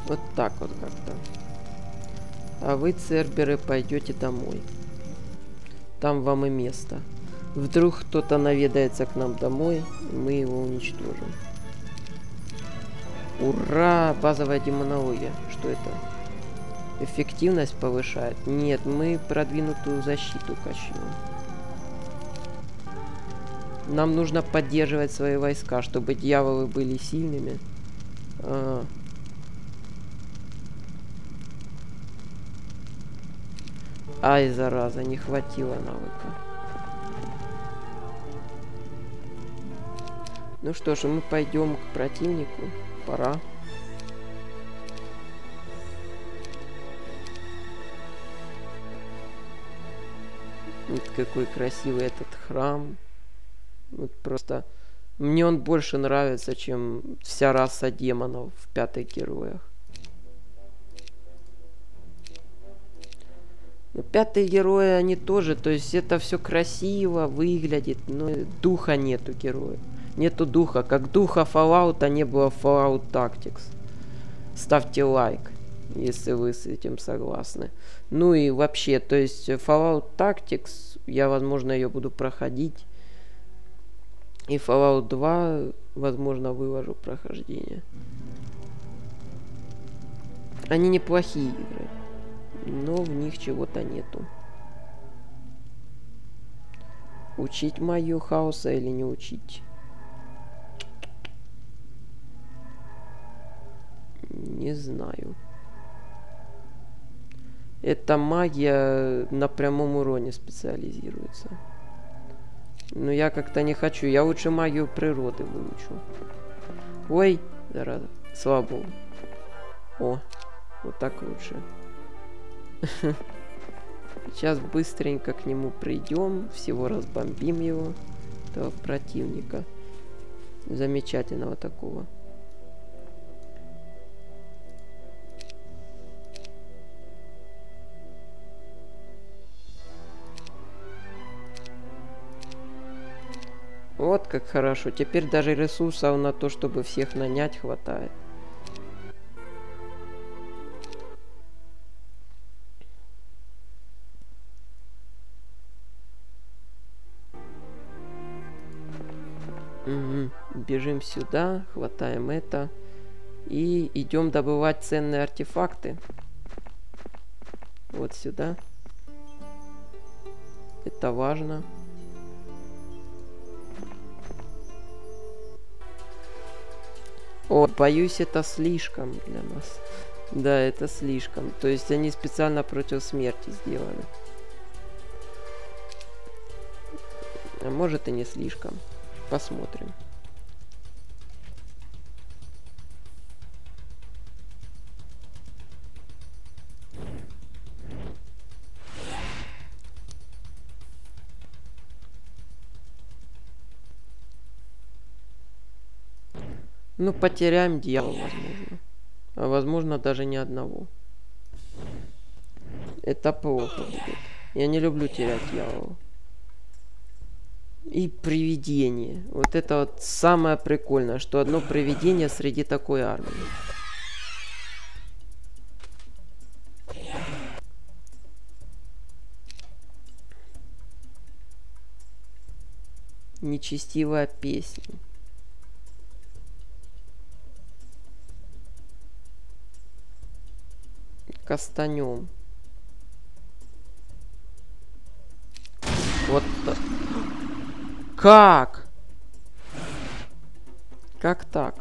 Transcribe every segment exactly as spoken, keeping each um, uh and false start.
Вот так вот как-то. А вы, церберы, пойдете домой. Там вам и место. Вдруг кто-то наведается к нам домой, и мы его уничтожим. Ура! Базовая демонология. Что это? Эффективность повышает? Нет, мы продвинутую защиту качиваем. Нам нужно поддерживать свои войска, чтобы дьяволы были сильными. А. Ай, зараза, не хватило навыка. Ну что ж, мы пойдем к противнику. Пора. Вот какой красивый этот храм. Вот просто мне он больше нравится, чем вся раса демонов в пятых героях. Но пятые герои, они тоже, то есть это все красиво выглядит, но духа нету героя. Нету духа, как духа Fallout не было в Fallout Tactics. Ставьте лайк, если вы с этим согласны. Ну и вообще, то есть Fallout Tactics, я, возможно, ее буду проходить. И Fallout два, возможно, выложу прохождение. Они неплохие игры, но в них чего-то нету. Учить магию хаоса или не учить? Не знаю. Эта магия на прямом уроне специализируется. Но я как-то не хочу. Я лучше магию природы выучу. Ой, зараза. Слава богу. О, вот так лучше. Сейчас быстренько к нему придем. Всего разбомбим его. Этого противника. Замечательного такого. Вот как хорошо. Теперь даже ресурсов на то, чтобы всех нанять, хватает. Угу. Бежим сюда, хватаем это. И идем добывать ценные артефакты. Вот сюда. Это важно. О, боюсь, это слишком для нас. Да, это слишком. То есть они специально против смерти сделаны. А может и не слишком. Посмотрим. Ну, потеряем дьявола, возможно. А возможно, даже не одного. Это плохо будет. Я не люблю терять дьявола. И привидение. Вот это вот самое прикольное, что одно привидение среди такой армии. Нечестивая песня. Кастанем. Вот так. Как? Как так?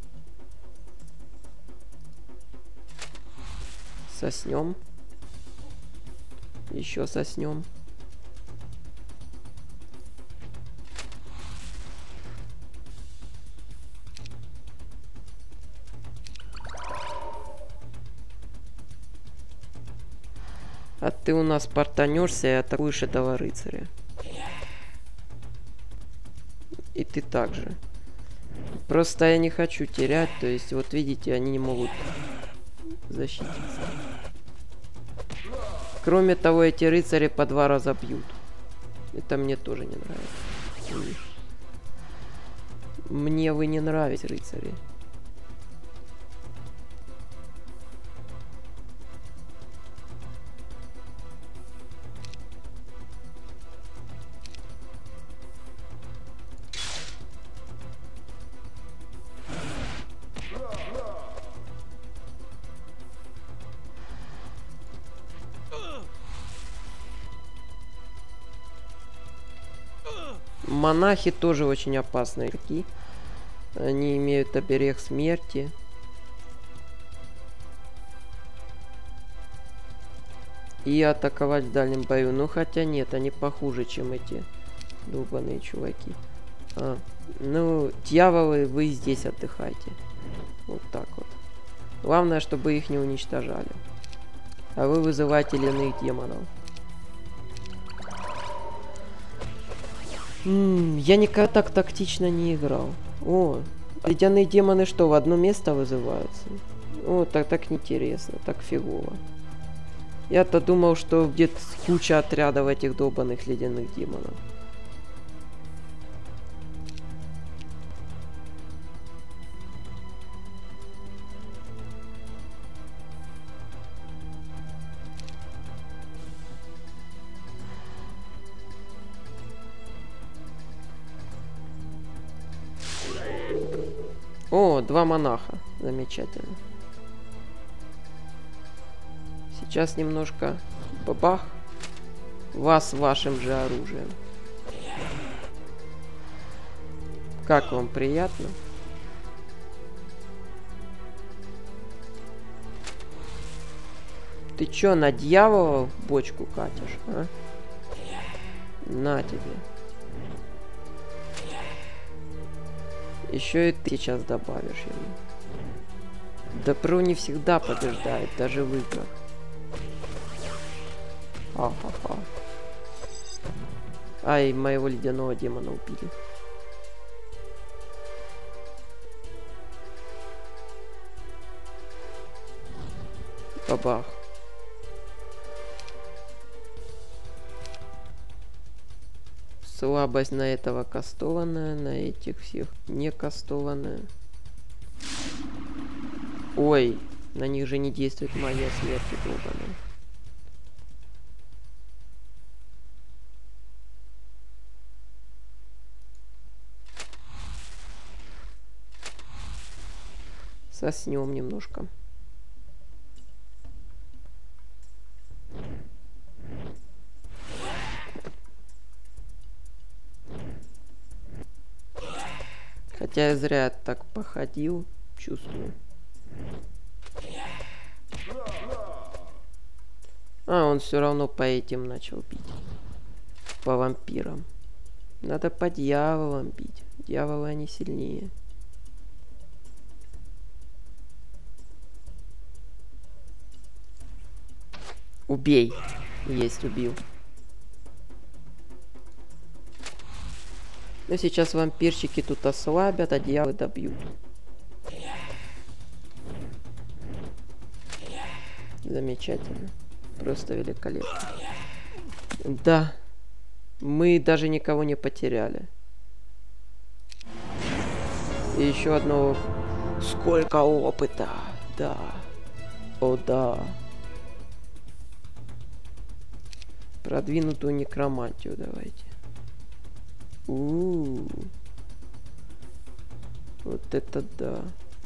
Соснем. Еще соснем. А ты у нас портанешься и атакуешь этого рыцаря. И ты также. Просто я не хочу терять. То есть, вот видите, они не могут защититься. Кроме того, эти рыцари по два раза бьют. Это мне тоже не нравится. Мне вы не нравитесь, рыцари. Монахи тоже очень опасные игроки. Они имеют оберег смерти. И атаковать в дальнем бою. Ну, хотя нет, они похуже, чем эти долбаные чуваки. А, ну, дьяволы, вы здесь отдыхайте. Вот так вот. Главное, чтобы их не уничтожали. А вы вызываете ледяных демонов. М-м, я никогда так тактично не играл. О, ледяные демоны что, в одно место вызываются? О, так так интересно, так фигово. Я-то думал, что где-то куча отрядов этих долбаных ледяных демонов. О, два монаха. Замечательно. Сейчас немножко бабах вас вашим же оружием. Как вам, приятно? Ты чё, на дьявола в бочку катишь, а? На тебе. Еще и ты сейчас добавишь ему. Добро не всегда побеждает, даже в играх. Ха-ха-ха. Ай, моего ледяного демона убили. Бабах. Слабость на этого кастованная, на этих всех не кастованная. Ой, на них же не действует магия смерти долбаная. Соснем немножко. Хотя я зря так походил, чувствую. А, он все равно по этим начал бить. По вампирам. Надо по дьяволам бить. Дьяволы они сильнее. Убей. Есть, убил. Но сейчас вампирчики тут ослабят, а дьяволы добьют. Замечательно. Просто великолепно. Да. Мы даже никого не потеряли. И еще одно... Сколько опыта. Да. О, да. Продвинутую некромантию давайте. У-у-у. Вот это да.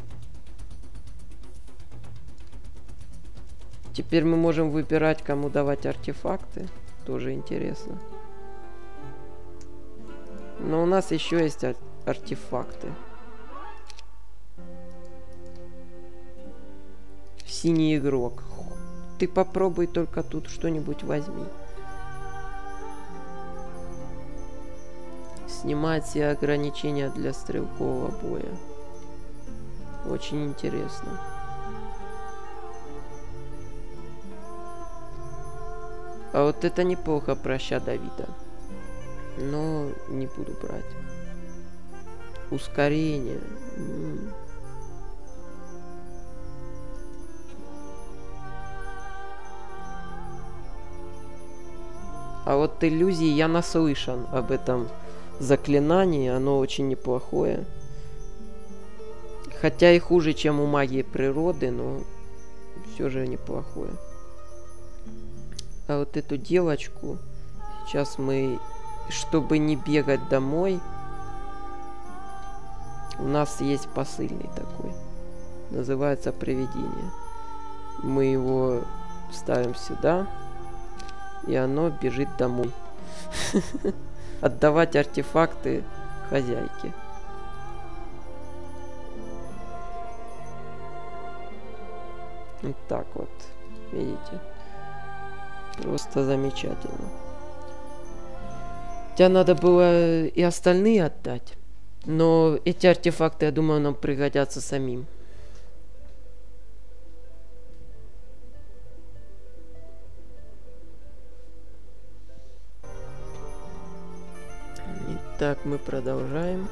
Теперь мы можем выбирать, кому давать артефакты. Тоже интересно. Но у нас еще есть ар- артефакты. Синий игрок. Ты попробуй только тут что-нибудь возьми. Снимать все ограничения для стрелкового боя. Очень интересно. А вот это неплохо, проща Давида. Но не буду брать. Ускорение. М-м. А вот иллюзии, я наслышан об этом заклинании. Оно очень неплохое. Хотя и хуже, чем у магии природы, но все же неплохое. А вот эту девочку сейчас мы, чтобы не бегать домой, у нас есть посыльный такой. Называется привидение. Мы его ставим сюда, и оно бежит домой. отдавать артефакты хозяйке. Вот так вот, видите? Просто замечательно. Хотя надо было и остальные отдать. Но эти артефакты, я думаю, нам пригодятся самим. Итак, мы продолжаем.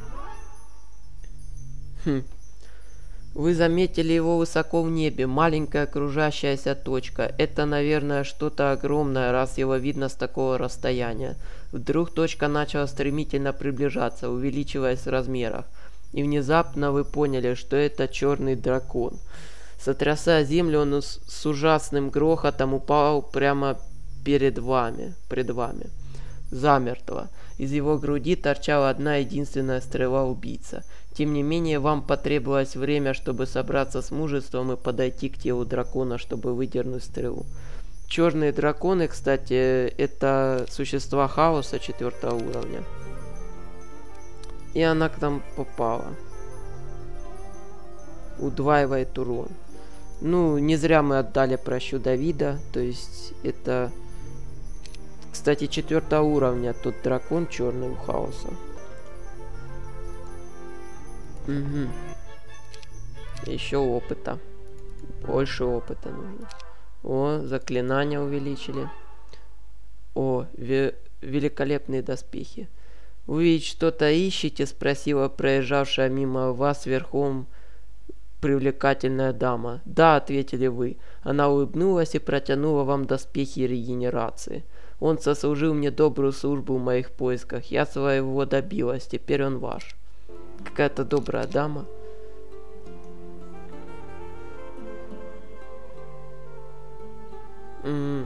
Хм. Вы заметили его высоко в небе, маленькая кружащаяся точка. Это, наверное, что-то огромное, раз его видно с такого расстояния. Вдруг точка начала стремительно приближаться, увеличиваясь в размерах. И внезапно вы поняли, что это черный дракон. Сотрясая землю, он с, с ужасным грохотом упал прямо перед вами, пред вами. Замертво. Из его груди торчала одна единственная стрела-убийца. Тем не менее, вам потребовалось время, чтобы собраться с мужеством и подойти к телу дракона, чтобы выдернуть стрелу. Черные драконы, кстати, это существа хаоса четвертого уровня. И она к нам попала. Удваивает урон. Ну, не зря мы отдали прощу Давида. То есть, это... Кстати, четвертого уровня тот дракон черный у хаоса. Угу. Еще опыта. Больше опыта нужно. О, заклинания увеличили. О, ве великолепные доспехи. Вы ведь что-то ищете? Спросила проезжавшая мимо вас верхом привлекательная дама. Да, ответили вы. Она улыбнулась и протянула вам доспехи регенерации. Он сослужил мне добрую службу в моих поисках. Я своего добилась. Теперь он ваш. Какая-то добрая дама. М-м.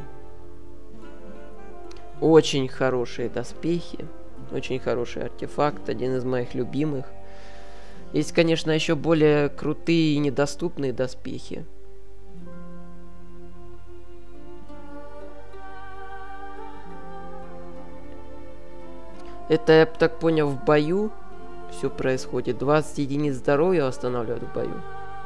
Очень хорошие доспехи. Очень хороший артефакт. Один из моих любимых. Есть, конечно, еще более крутые и недоступные доспехи. Это, я так понял, в бою все происходит. двадцать единиц здоровья восстанавливают в бою.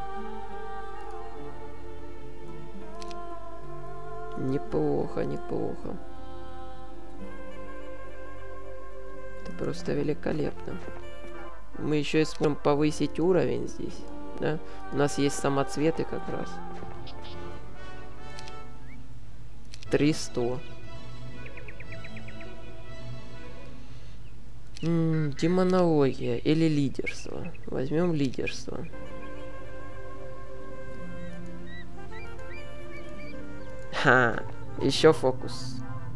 Неплохо, неплохо. Это просто великолепно. Мы еще и сможем повысить уровень здесь. Да? У нас есть самоцветы как раз. триста. М-м, демонология или лидерство. Возьмем лидерство. Ха, еще фокус.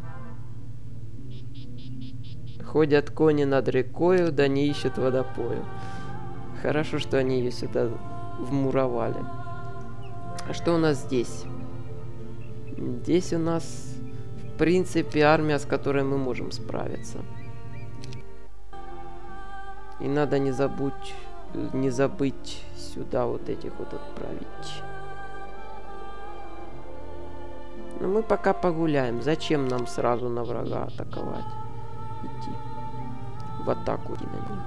Ходят кони над рекою, да не ищут водопою. Хорошо, что они ее сюда вмуровали. А что у нас здесь? Здесь у нас, в принципе, армия, с которой мы можем справиться. И надо не забудь, не забыть сюда вот этих вот отправить. Но мы пока погуляем. Зачем нам сразу на врага атаковать? Идти. В атаку и на них.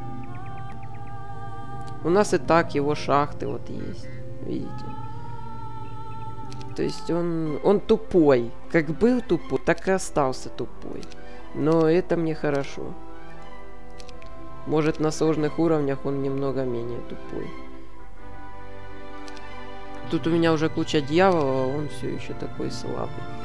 У нас и так его шахты вот есть. Видите? То есть он, он тупой. Как был тупой, так и остался тупой. Но это мне хорошо. Может, на сложных уровнях он немного менее тупой. Тут у меня уже куча дьявола, а он все еще такой слабый.